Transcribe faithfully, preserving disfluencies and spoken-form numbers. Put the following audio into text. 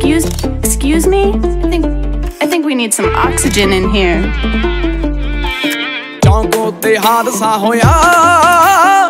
Excuse, excuse me? I think, I think we need some oxygen in here. Chonko te haadsa hoya